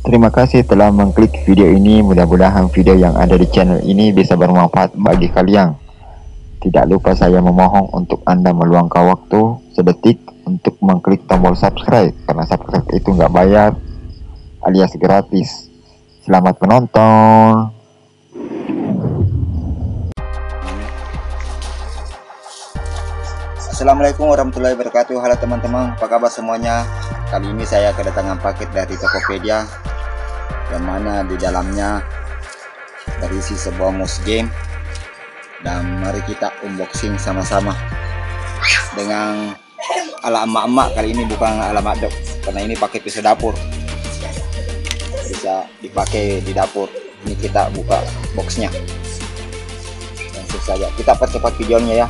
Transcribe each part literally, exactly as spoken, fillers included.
Terima kasih telah mengklik video ini. Mudah-mudahan video yang ada di channel ini bisa bermanfaat bagi kalian. Tidak lupa saya memohon untuk Anda meluangkan waktu sedetik untuk mengklik tombol subscribe, karena subscribe itu nggak bayar alias gratis. Selamat menonton. Assalamualaikum warahmatullahi wabarakatuh. Halo teman-teman, apa kabar semuanya? Kali ini saya kedatangan paket dari Tokopedia, yang mana di dalamnya berisi sebuah mouse game. Dan mari kita unboxing sama-sama dengan ala emak-emak. Kali ini bukan ala makdok, karena ini pakai pisau dapur, bisa dipakai di dapur. Ini kita buka boxnya, langsung saja kita percepat videonya ya.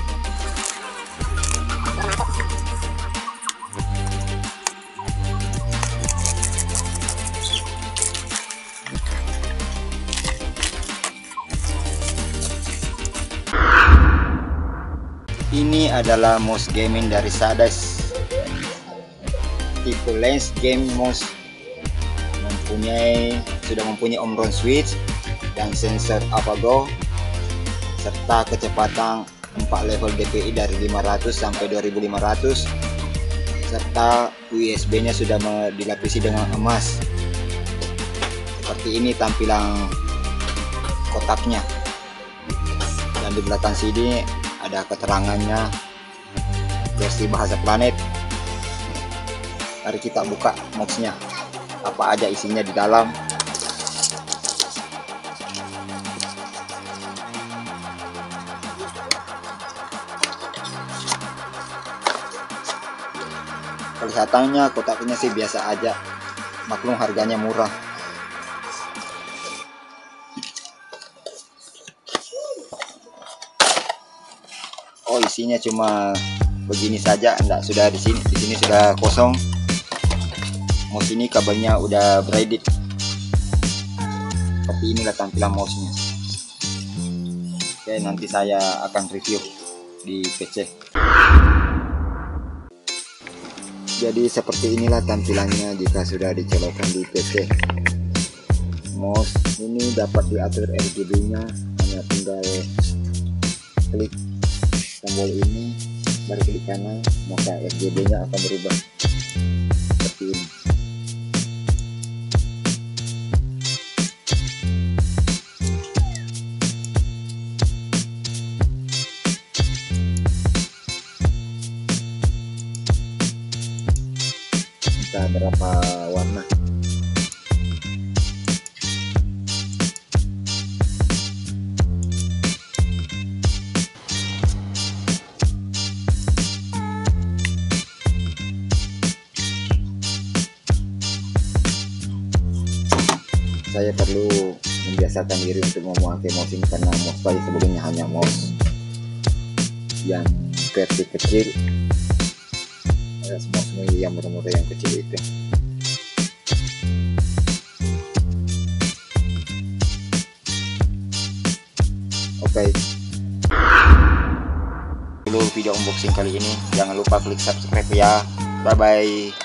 Ini adalah mouse gaming dari Sadas, tipe lens game mouse, mempunyai sudah mempunyai on-round switch dan sensor AlphaGo, serta kecepatan empat level D P I dari lima ratus sampai dua ribu lima ratus, serta U S B nya sudah dilapisi dengan emas. Seperti ini tampilan kotaknya, dan di belakang sini ada keterangannya versi bahasa planet. Mari kita buka boxnya, apa aja isinya di dalam. Kelihatannya kotaknya sih biasa aja, maklum harganya murah. Oh, isinya cuma begini saja, enggak, sudah di sini di sini sudah kosong. Mouse ini kabelnya udah braided. Seperti inilah tampilan mouse-nya. Oke, nanti saya akan review di P C. Jadi seperti inilah tampilannya jika sudah dicolokkan di P C. Mouse ini dapat diatur R G B-nya, hanya tinggal klik tombol ini, baru klik kanan, maka R G B nya akan berubah seperti ini. Entah berapa warna. Saya perlu membiasakan diri untuk memakai mouse ini, karena mouse saya sebelumnya hanya mouse yang versi kecil, ada mouse yang murah-murah yang kecil itu. Oke, dulu video unboxing kali ini. Jangan lupa klik subscribe ya. Bye bye.